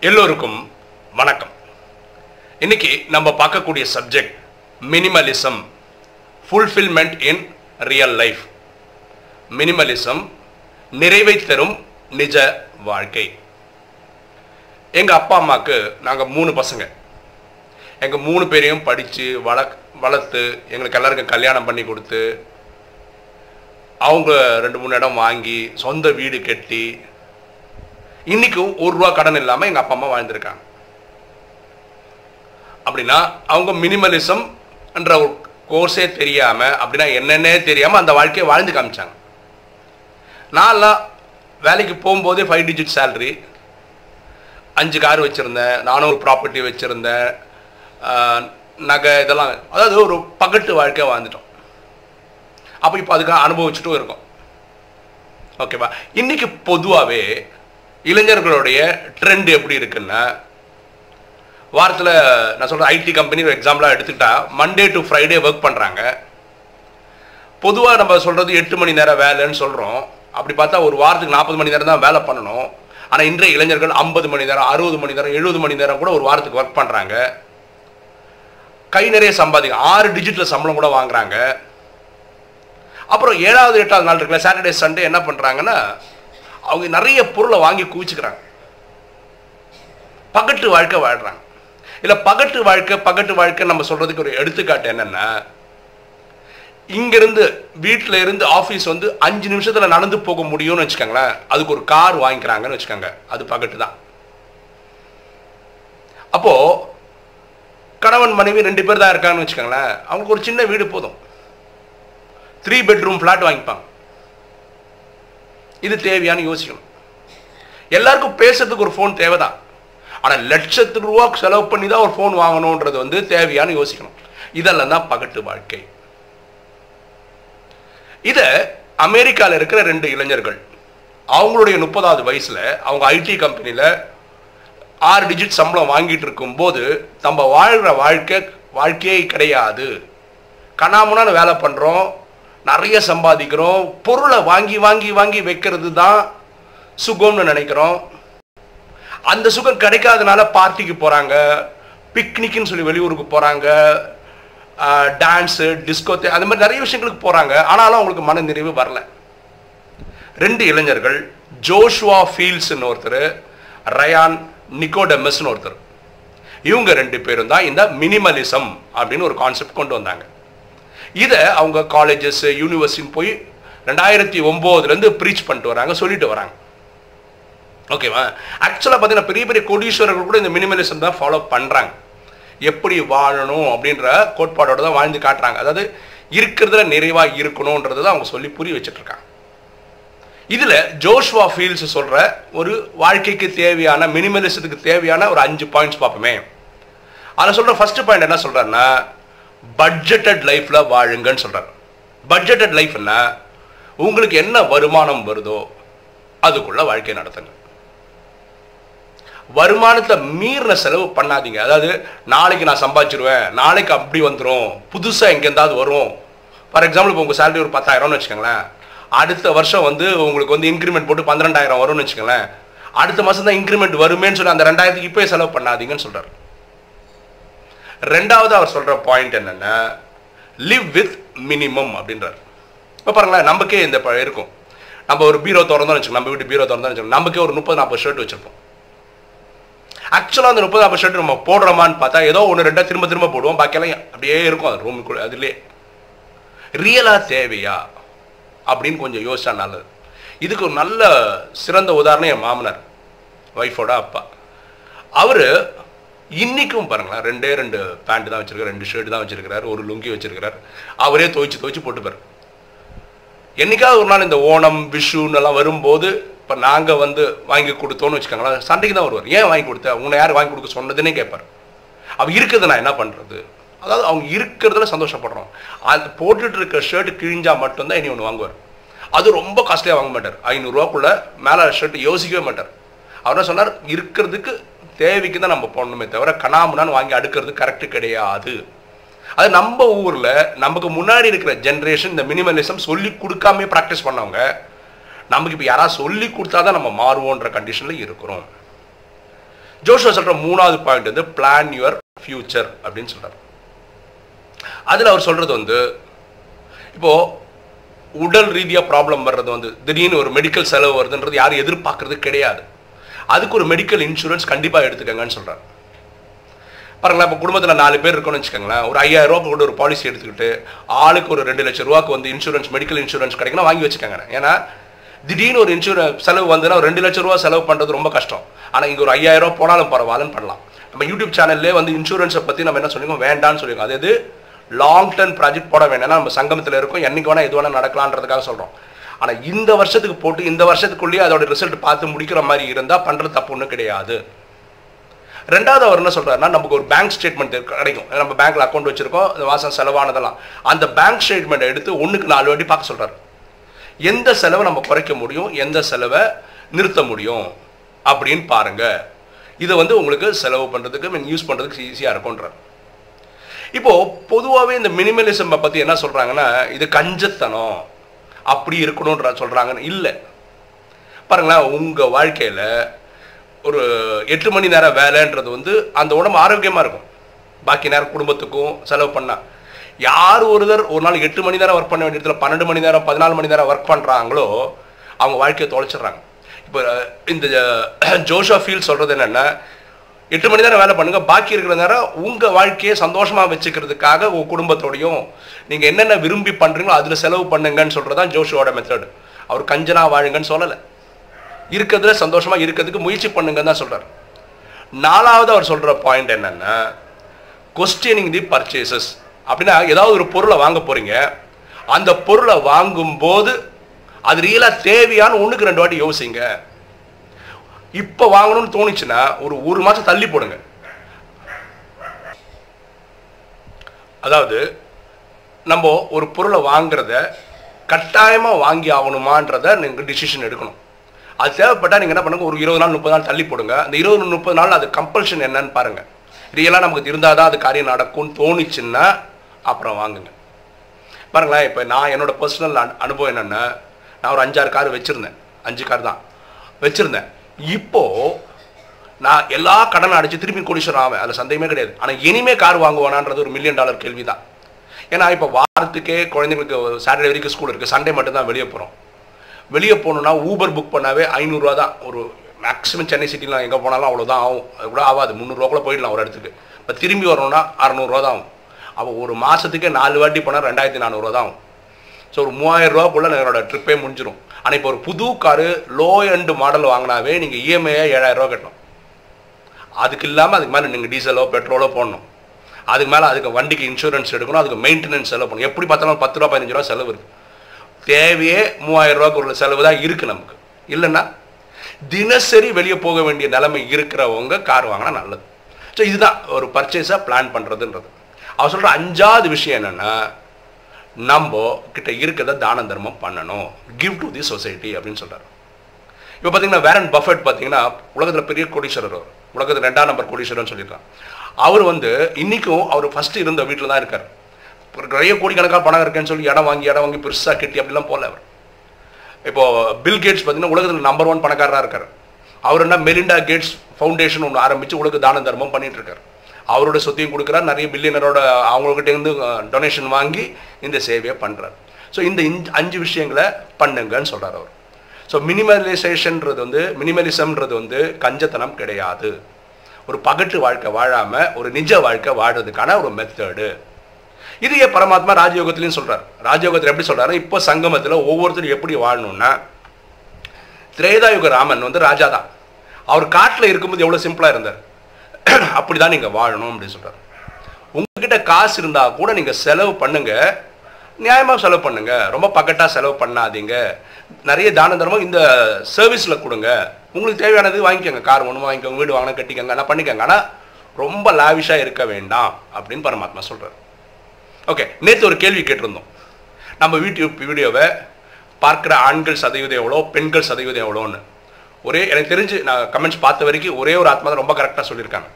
எல்லோருக்கும் வணக்கம். இன்னைக்கு நம்ம பார்க்கக்கூடிய subject minimalism, fulfilment in real life. Minimalism, நிறைவை தரும் நிஜ வாழ்க்கை. எங்கள் அப்பா அம்மாவுக்கு நாங்கள் 3 பசங்க. எங்கள் 3 பேரையும் படித்து வளர்த்து எங்களுக்கு எல்லாருக்கும் கல்யாணம் பண்ணி கொடுத்து அவங்க 2-3 இடம் வாங்கி சொந்த வீடு கட்டி இன்னைக்கும் ₹1 கடன் இல்லாமல் எங்கள் அப்பா அம்மா வாழ்ந்துருக்காங்க. அப்படின்னா அவங்க மினிமலிசம் என்ற ஒரு கோர்ஸே தெரியாமல், அப்படின்னா என்னென்னே தெரியாமல் அந்த வாழ்க்கையை வாழ்ந்து காமிச்சாங்க. நான்லாம் வேலைக்கு போகும்போதே 5 டிஜிட் சேலரி, 5 கார் வச்சுருந்தேன், நானும் ஒரு ப்ராப்பர்ட்டி வச்சுருந்தேன், நகை இதெல்லாம், அதாவது ஒரு பகட்டு வாழ்க்கையை வாழ்ந்துட்டோம். அப்போ இப்போ அதுக்காக அனுபவிச்சுட்டும் இருக்கோம். ஓகேவா? இன்னைக்கு பொதுவாகவே இளைஞர்களுடைய ட்ரெண்ட் எப்படி இருக்குன்னா, வாரத்தில் நான் சொல்கிறேன் ஐடி கம்பெனி ஒரு எக்ஸாம்பிளாக எடுத்துக்கிட்டா மண்டே டு ஃப்ரைடே ஒர்க் பண்ணுறாங்க. பொதுவாக நம்ம சொல்கிறது 8 மணி நேரம் வேலைன்னு சொல்கிறோம். அப்படி பார்த்தா ஒரு வாரத்துக்கு 40 மணி நேரம் தான் வேலை பண்ணணும். ஆனால் இன்றைய இளைஞர்கள் 50 மணி நேரம், 60 மணி நேரம், 70 மணி நேரம் கூட ஒரு வாரத்துக்கு ஒர்க் பண்ணுறாங்க. கை நிறைய சம்பாதிக்க 6 டிஜிட்டில் சம்பளம் கூட வாங்குறாங்க. அப்புறம் 7வது 8வது நாள் இருக்குல்ல, சாட்டர்டே சண்டே என்ன பண்ணுறாங்கன்னா, அவங்க நிறைய பொருளை வாங்கி குவிச்சுக்கிறாங்க. பகட்டு வாழ்க்கை வாழ்கிறாங்க. இல்லை பகட்டு வாழ்க்கை நம்ம சொல்கிறதுக்கு ஒரு எடுத்துக்காட்டு என்னென்னா, இங்கேருந்து வீட்டில் இருந்து ஆஃபீஸ் வந்து 5 நிமிஷத்தில் நடந்து போக முடியும்னு வச்சுக்கோங்களேன். அதுக்கு ஒரு கார் வாங்கிக்கிறாங்கன்னு வச்சுக்கோங்க. அது பகட்டு தான். அப்போது கணவன் மனைவி 2 பேர் தான் இருக்காங்கன்னு வச்சுக்கோங்களேன். அவங்களுக்கு ஒரு சின்ன வீடு போதும், 3 பெட்ரூம் ஃப்ளாட் வாங்கிப்பாங்க. இது தேவையானு யோசிக்கணும். எல்லாருக்கும் பேசுறதுக்கு ஒரு ஃபோன் தேவைதான். ஆனால் ₹1,00,000 செலவு பண்ணி தான் ஒரு ஃபோன் வாங்கணுன்றது வந்து தேவையானு யோசிக்கணும். இதெல்லாம் தான் பகட்டு வாழ்க்கை. இதை அமெரிக்காவில் இருக்கிற 2 இளைஞர்கள் அவங்களுடைய 30வது வயசில் அவங்க ஐடி கம்பெனியில் 6 டிஜிட் சம்பளம் வாங்கிட்டு இருக்கும்போது நம்ம வாழ்கிற வாழ்க்கையே கிடையாது, கனாமுனான்னு வேலை பண்ணுறோம், நிறைய சம்பாதிக்கிறோம், பொருளை வாங்கி வாங்கி வாங்கி வைக்கிறது தான் சுகம்னு நினைக்கிறோம். அந்த சுகம் கிடைக்காதனால பார்ட்டிக்கு போகிறாங்க, பிக்னிக்னு சொல்லி வெளியூருக்கு போகிறாங்க, டான்ஸு, டிஸ்கோ, அந்த மாதிரி நிறைய விஷயங்களுக்கு போகிறாங்க. ஆனாலும் அவங்களுக்கு மன நிறைவு வரல. 2 இளைஞர்கள், ஜோஷுவா ஃபீல்ட்ஸ்னு ஒருத்தர், ரயான் நிக்கோடெமஸ்னு ஒருத்தர், இவங்க 2 பேரும் தான் இந்த மினிமலிசம் அப்படின்னு ஒரு கான்செப்ட் கொண்டு வந்தாங்க. இதை அவங்க காலேஜஸ், யூனிவர்சிட்டின்னு போய் 2009 ப்ரீச் பண்ணிட்டு வராங்க, சொல்லிட்டு வராங்க. ஓகேவா? ஆக்சுவலாக பார்த்தீங்கன்னா பெரிய பெரிய கோடீஸ்வரர்கள் கூட இந்த மினிமலிசம் தான் ஃபாலோ பண்ணுறாங்க. எப்படி வாழணும் அப்படின்ற கோட்பாடோட தான் வாழ்ந்து காட்டுறாங்க. அதாவது இருக்கிறதுல நிறைவாக இருக்கணுன்றது தான் அவங்க சொல்லி புரிய வச்சுட்ருக்காங்க. இதில் ஜோஷுவா ஃபீல்ட்ஸ் சொல்கிற ஒரு வாழ்க்கைக்கு தேவையான, மினிமலிசத்துக்கு தேவையான ஒரு 5 பாயிண்ட்ஸ் பார்ப்போமே. அதில் சொல்கிற ஃபர்ஸ்ட் பாயிண்ட் என்ன சொல்கிறாருன்னா, பட்ஜெட்டட் லைஃப்பில் வாழுங்கன்னு சொல்கிறார். பட்ஜெட்டட் லைஃப்னா உங்களுக்கு என்ன வருமானம் வருதோ அதுக்குள்ள வாழ்க்கை நடத்துங்க. வருமானத்தை மீறின செலவு பண்ணாதீங்க. அதாவது நாளைக்கு நான் சம்பாதிச்சிருவேன், நாளைக்கு அப்படி வந்துடும், புதுசாக எங்கேருந்தாவது வரும். ஃபார் எக்ஸாம்பிள் இப்போ உங்கள் சேலரி ஒரு 10,000ன்னு வச்சுக்கோங்களேன். அடுத்த வருஷம் வந்து உங்களுக்கு வந்து இன்க்ரிமெண்ட் போட்டு 12,000 வரும்னு வச்சுக்கோங்களேன். அடுத்த மாதம் தான் இன்க்ரிமெண்ட் வருமேன்னு சொல்லி அந்த 2,000க்கு இப்போயே செலவு பண்ணாதீங்கன்னு சொல்கிறார். 2வது அவர் சொல்கிற பாயிண்ட் என்னென்னா, லிவ் வித் மினிமம் அப்படின்றார். இப்போ பாருங்களேன், நமக்கே இந்த இருக்கும். நம்ம ஒரு பீரோ திறந்தோம்னு வச்சுக்கோங்க, நம்ம வீட்டு பீரோ திறந்தோம்னு வச்சுக்கோங்க, நமக்கே ஒரு 30-40 ஷர்ட் வச்சுருப்போம். ஆக்சுவலாக அந்த 30-40 ஷர்ட் நம்ம போடுறோமான்னு பார்த்தா ஏதோ 1-2 திரும்ப போடுவோம், பாக்கியெல்லாம் அப்படியே இருக்கும் அது ரூமுக்குள்ள. அதுலேயே ரியலாக தேவையா அப்படின்னு கொஞ்சம் யோசிச்சா நல்லது. இதுக்கு ஒரு நல்ல சிறந்த உதாரணம் என் மாமனார், ஒய்ஃபோட அப்பா. அவர் இன்னைக்கும் பாருங்களேன் 2 பேண்ட் தான் வச்சிருக்காரு, 2 ஷர்ட் தான் வச்சிருக்கிறார், ஒரு லுங்கி வச்சிருக்கிறார். அவரே துவைச்சு போட்டுப்பார். என்னைக்காவது ஒரு நாள் இந்த ஓணம், விஷுன்னு எல்லாம் வரும்போது இப்போ நாங்கள் வந்து வாங்கி கொடுத்தோன்னு வச்சுக்கோங்களேன், சண்டைக்கு தான் வருவார். ஏன் வாங்கி கொடுத்த, உன்னை யார் வாங்கி கொடுக்க சொன்னதுன்னே கேட்பார். அவள் இருக்கிறது நான் என்ன பண்ணுறது, அதாவது அவங்க இருக்கிறதுல சந்தோஷப்படுறோம். அது போட்டுட்டு இருக்க ஷர்ட் கிழிஞ்சால் மட்டும்தான் இனி ஒன்று வாங்குவார். அது ரொம்ப காஸ்ட்லியாக வாங்க மாட்டார். ₹500 மேலே ஷர்ட் யோசிக்கவே மாட்டார். அவர் என்ன சொன்னார், இருக்கிறதுக்கு தேவைக்கு தான் நம்ம போடணுமே தவிர கனாமுனான்னு வாங்கி அடுக்கிறது கரெக்டு கிடையாது. அது நம்ம ஊரில் நமக்கு முன்னாடி இருக்கிற ஜென்ரேஷன் இந்த மினிமலிசம் சொல்லி கொடுக்காமே ப்ராக்டிஸ் பண்ணவங்க. நமக்கு இப்போ யாராவது சொல்லி கொடுத்தா தான் நம்ம மாறுவோன்ற கண்டிஷனில் இருக்கிறோம். ஜோஷுவா சொல்ற மூணாவது பாயிண்ட் வந்து பிளான் யுவர் ஃபியூச்சர் அப்படின்னு சொல்றாரு. அதுல அவர் சொல்றது வந்து இப்போ உடல் ரீதியா ப்ராப்ளம் வர்றது வந்து திடீர்னு ஒரு மெடிக்கல் செலவு வருதுன்றது யாரும் எதிர்பார்க்கறது கிடையாது. அதுக்கு ஒரு மெடிக்கல் இன்சூரன்ஸ் கண்டிப்பா எடுத்துக்கங்கன்னு சொல்றாரு. பாருங்களேன், இப்போ குடும்பத்தில் 4 பேர் இருக்கணும்னு வச்சுக்கோங்களேன், ஒரு 5000 ரூபா கூட ஒரு பாலிசி எடுத்துக்கிட்டு ஆளுக்கு ஒரு 2 லட்சம் ரூபாய்க்கு வந்து இன்சூரன்ஸ் மெடிக்கல் இன்சூரன்ஸ் கிடைக்கணும் வாங்கி வச்சுக்கோங்க. ஏன்னா திடீர்னு ஒரு இன்சூரன்ஸ் செலவு வந்துன்னா ஒரு 2 லட்சம் ரூபா செலவு பண்ணுறது ரொம்ப கஷ்டம். ஆனால் இங்கே ஒரு 5000 ரூபா போனாலும் பரவாயில்லன்னு பண்ணலாம். நம்ம யூடியூப் சேனல்லே வந்து இன்சூரன்ஸை பற்றி நம்ம என்ன சொல்லிக்கோம், வேண்டான்னு சொல்லியிருக்கோம். அது லாங் டர்ம் ப்ராஜெக்ட் போட வேண்டாம். நம்ம சங்கமத்தில் இருக்கும், என்னைக்கு வேணால் எது வேணால் நடக்கலான்றதுக்காக சொல்கிறோம். ஆனால் இந்த வருஷத்துக்கு போட்டு இந்த வருஷத்துக்குள்ளேயே அதோட ரிசல்ட் பார்த்து முடிக்கிற மாதிரி இருந்தால் பண்ணுறது தப்பு ஒன்றும் கிடையாது. ரெண்டாவது அவர் என்ன சொல்றாருன்னா, நமக்கு ஒரு பேங்க் ஸ்டேட்மெண்ட் கிடைக்கும். நம்ம பேங்க்ல அக்கௌண்ட் வச்சிருக்கோம், மாசம் செலவானதெல்லாம் அந்த பேங்க் ஸ்டேட்மெண்ட் எடுத்து 1க்கு 4 வாட்டி பார்க்க சொல்றாரு. எந்த செலவை நம்ம குறைக்க முடியும், எந்த செலவை நிறுத்த முடியும் அப்படின்னு பாருங்க. இதை வந்து உங்களுக்கு செலவு பண்றதுக்கு யூஸ் பண்றதுக்கு ஈஸியா இருக்கும்ன்றார். இப்போ பொதுவாகவே இந்த மினிமலிசம் பத்தி என்ன சொல்றாங்கன்னா, இது கஞ்சத்தனம் அப்படி இருக்கணும்ன்ற சொல்றாங்கன்னு இல்லை. பாருங்களேன், உங்க வாழ்க்கையில ஒரு 8 மணி நேரம் வேலைன்றது வந்து அந்த உடம்பு ஆரோக்கியமாக இருக்கும். பாக்கி நேரம் குடும்பத்துக்கும் செலவு பண்ணா. யார் ஒருத்தர் ஒரு நாள் 8 மணி நேரம் ஒர்க் பண்ண வேண்டியதில் 12 மணி நேரம் 14 மணி நேரம் ஒர்க் பண்ணுறாங்களோ அவங்க வாழ்க்கையை தொலைச்சிட்றாங்க. இப்போ இந்த ஜோஷுவா ஃபீல்ட்ஸ் சொல்கிறது என்னென்னா, 8 மணி நேரம் வேலை பண்ணுங்க, பாக்கி இருக்கிற நேரம் உங்கள் வாழ்க்கையை சந்தோஷமாக வச்சுக்கிறதுக்காக உங்கள் குடும்பத்தோடையும் நீங்கள் என்னென்ன விரும்பி பண்ணுறீங்களோ அதில் செலவு பண்ணுங்கன்னு சொல்கிறது தான் ஜோஷுவோட மெத்தடு. அவர் கஞ்சனா வாழுங்கன்னு சொல்லலை, இருக்கிறதுல சந்தோஷமா இருக்கிறதுக்கு முயற்சி பண்ணுங்கன்னு தான் சொல்றாரு. 4வது அவர் சொல்ற பாயிண்ட் என்னன்னா, கொஸ்டினிங் தி பர்ச்சேசஸ். அப்படின்னா ஏதாவது ஒரு பொருளை வாங்க போறீங்க, அந்த பொருளை வாங்கும் போது அது ரியலா தேவையான 1க்கு 2 வாட்டி யோசிங்க. இப்ப வாங்கணும்னு தோணுச்சுன்னா ஒரு மாசம் தள்ளி போடுங்க. அதாவது நம்ம ஒரு பொருளை வாங்குறத கட்டாயமா வாங்கி ஆகணுமான்றத நீங்க டிசிஷன் எடுக்கணும். அது தேவைப்பட்டால் நீங்கள் என்ன பண்ணுங்க, ஒரு 20 நாள் 30 நாள் தள்ளி போடுங்க. அந்த 20-30 நாள் அது கம்பல்ஷன் என்னன்னு பாருங்க. ரியலாக நமக்கு இருந்தால் தான் அது காரியம் நடக்கும்னு தோணுச்சுன்னா அப்புறம் வாங்குங்க. பாருங்களேன், இப்போ நான் என்னோட பர்சனல் அனுபவம் என்னென்னா, நான் ஒரு 5-6 கார் வச்சுருந்தேன். 5 கார் தான் வச்சுருந்தேன். இப்போது நான் எல்லா கடனை அடித்து திருப்பி கோடீஸ்வரன் ஆவேன், அதில் சந்தேகமே கிடையாது. ஆனால் இனிமேல் கார் வாங்குவானான்றது ஒரு $1 மில்லியன் கேள்வி தான். ஏன்னா இப்போ வாரத்துக்கே குழந்தைங்களுக்கு சாட்டர்டே வரைக்கும் ஸ்கூல் இருக்குது, சண்டே மட்டும்தான் வெளியே போகிறோம். வெளியே போகணுன்னா ஊபர் புக் பண்ணாவே 500 ரூபா தான். ஒரு மேக்ஸிமம் சென்னை சிட்டிலாம் எங்கே போனாலும் அவ்வளோதான் ஆகும். அது கூட ஆகாது, 300 ரூபா கூட போயிடலாம் ஒரு இடத்துக்கு. இப்போ திரும்பி வரணும்னா 600 ரூபா தான் ஆகும். அப்போ ஒரு மாதத்துக்கே 4 வாட்டி போனால் 2400 ரூபா தான் ஆகும். ஸோ ஒரு 3000 ரூபாக்குள்ளே என்னோட ட்ரிப்பே முடிஞ்சிடும். ஆனால் இப்போ ஒரு புது காரு லோ எண்ட் மாடல் வாங்கினாவே நீங்கள் இஎம்ஐயாக 7000 ரூபா கட்டணும். அதுக்கு இல்லாமல் அதுக்கு மேலே நீங்கள் டீசலோ பெட்ரோலோ போடணும். அதுக்கு மேலே அதுக்கு வண்டிக்கு இன்சூரன்ஸ் எடுக்கணும், அதுக்கு மெயின்டெனன்ஸ் செலவு பண்ணணும். எப்படி பார்த்தாலும் 10 ரூபா 15 ரூபா செலவு இருக்குது. தேவையே 3000 ரூபாய்க்கு ஒரு செலவு தான் இருக்குது நமக்கு. இல்லைன்னா தினசரி வெளியே போக வேண்டிய நிலைமை இருக்கிறவங்க கார் வாங்கினா நல்லது. ஸோ இதுதான் ஒரு பர்ச்சேஸாக பிளான் பண்ணுறதுன்றது. அவர் சொல்கிற 5வது விஷயம் என்னென்னா, நம்ம கிட்ட இருக்கிறத தான தர்மம் பண்ணணும், கிவ் டு தி சொசைட்டி அப்படின்னு சொல்கிறார். இப்போ பார்த்தீங்கன்னா வேரன் பஃபெட் பார்த்தீங்கன்னா உலகத்தில் பெரிய கோடீஸ்வரர், அவர் உலகத்தில் 2ஆம் நம்பர் கோடீஸ்வரர்னு சொல்லியிருக்காங்க. அவர் வந்து இன்றைக்கும் அவர் ஃபஸ்ட்டு இருந்த வீட்டில் தான் இருக்கார். நிறைய கோடிக்கணக்காக பணம் இருக்குன்னு சொல்லி இடம் வாங்கி பெருசாக கட்டி அப்படிலாம் போகல அவர். இப்போ பில் கேட்ஸ் பார்த்தீங்கன்னா உலகத்தில் நம்பர் 1 பணக்காரராக இருக்கார். அவர் என்ன மெலிண்டா கேட்ஸ் ஃபவுண்டேஷன் ஒன்று ஆரம்பித்து உலக தான தர்மம் பண்ணிட்டு இருக்கார். அவரோட சொத்தையும் கொடுக்குறார், நிறைய பில்லியனரோட அவங்ககிட்டேருந்து டொனேஷன் வாங்கி இந்த சேவையை பண்ணுறார். ஸோ இந்த 5 விஷயங்களை பண்ணுங்கன்னு சொல்கிறார் அவர். ஸோ மினிமலிசம்ன்றது வந்து கஞ்சத்தனம் கிடையாது. ஒரு பகட்டு வாழ்க்கை வாழாமல் ஒரு நிஜ வாழ்க்கை வாழ்றதுக்கான ஒரு மெத்தடு. இதையே பரமாத்மா ராஜயோகத்திலையும் சொல்றார். ராஜயோகத்தில் எப்படி சொல்றாரு, இப்போ சங்கமத்தில் ஒவ்வொருத்தரும் எப்படி வாழணும்னா, திரேதாயுக ராமன் வந்து ராஜா தான். அவர் காட்டில் இருக்கும்போது எவ்வளோ சிம்பிளாக இருந்தார், அப்படிதான் நீங்கள் வாழணும் அப்படின்னு சொல்றாரு. உங்ககிட்ட காசு இருந்தால் கூட நீங்கள் செலவு பண்ணுங்க, நியாயமாக செலவு பண்ணுங்க, ரொம்ப பக்கட்டாக செலவு பண்ணாதீங்க. நிறைய தான தர்மம் இந்த சர்வீஸில் கொடுங்க. உங்களுக்கு தேவையானது வாங்கிக்கோங்க, கார் ஒன்று வாங்கிக்கோங்க, வீடு வாங்கினா கட்டிக்கோங்க, ஆனால் பண்ணிக்கோங்க, ஆனால் ரொம்ப லாவிஷாக இருக்க வேண்டாம் அப்படின்னு பரமாத்மா சொல்கிறார். ஓகே, நேற்று ஒரு கேள்வி கேட்டிருந்தோம். நம்ம யூடியூப் வீடியோவை பார்க்குற ஆண்கள் சதவீதம் எவ்வளோ, பெண்கள் சதவீதம் எவ்வளோன்னு. எனக்கு தெரிஞ்சு நான் கமெண்ட்ஸ் பார்த்த வரைக்கும் ஒரே ஒரு ஆத்மா தான் ரொம்ப கரெக்டாக சொல்லியிருக்காங்க.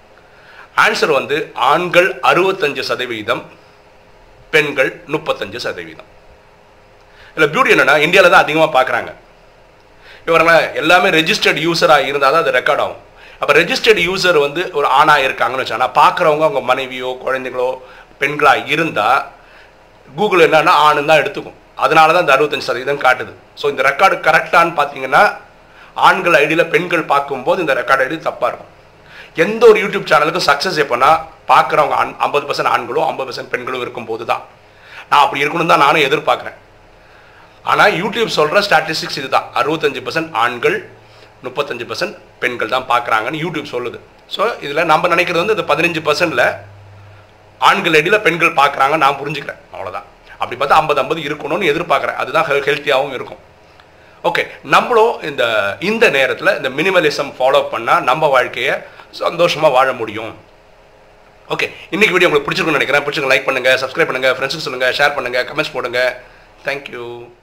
ஆன்சர் வந்து ஆண்கள் 65%, பெண்கள் 35%. இதில் பியூட்டி என்னென்னா, இந்தியாவில் தான் அதிகமாக பார்க்குறாங்க. இவங்க எல்லாமே ரெஜிஸ்டர்ட் யூஸராக இருந்தால் தான் அது ரெக்கார்ட் ஆகும். அப்போ ரெஜிஸ்டர்டு யூசர் வந்து ஒரு ஆணாக இருக்காங்கன்னு வச்சாங்கன்னா பார்க்குறவங்க அவங்க மனைவியோ குழந்தைங்களோ பெண்களாக இருந்தால் கூகுள் என்னன்னா ஆணுன்னு தான் எடுத்துக்கும். அதனால தான் இந்த 65% காட்டுது. ஸோ இந்த ரெக்கார்டு கரெக்டானு பார்த்தீங்கன்னா ஆண்கள் ஐடியில் பெண்கள் பார்க்கும்போது இந்த ரெக்கார்டு ஐடி தப்பாக இருக்கும். எந்த ஒரு யூடியூப் சேனலுக்கும் சக்ஸஸ் எப்போனா பார்க்குறவங்க 50% ஆண்களும் 50% பெண்களும் இருக்கும்போது தான். நான் அப்படி இருக்கணும் தான் நானும் எதிர்பார்க்குறேன். ஆனால் யூடியூப் சொல்கிற ஸ்டாட்டிஸ்டிக்ஸ் இது தான். 65% ஆண்கள் 35% பெண்கள் தான் பார்க்குறாங்கன்னு யூடியூப் சொல்லுது. ஸோ இதில் நம்ம நினைக்கிறது வந்து இந்த 15%ல் ஆண்கள் ஐடியில் பெண்கள் பார்க்குறாங்க நான் புரிஞ்சுக்கிறேன், அவ்வளோதான். அப்படி பார்த்தா 50-50 இருக்கணும்னு எதிர்பார்க்குறேன். அதுதான் ஹெல்த்தியாகவும் இருக்கும். ஓகே, நம்மளும் இந்த நேரத்தில் இந்த மினிமலிசம் ஃபாலோ பண்ணால் நம்ம வாழ்க்கையை சந்தோஷமாக வாழ முடியும். ஓகே, இன்னைக்கு வீடியோ உங்களுக்கு பிடிச்சிருக்குன்னு நினைக்கிறேன். பிடிச்சிருக்க லைக் பண்ணுங்கள், சப்ஸ்கிரைப் பண்ணுங்கள், ஃப்ரெண்ட்ஸுக்கு சொல்லுங்கள், ஷேர் பண்ணுங்கள், கமெண்ட்ஸ் போடுங்க. தேங்க்யூ.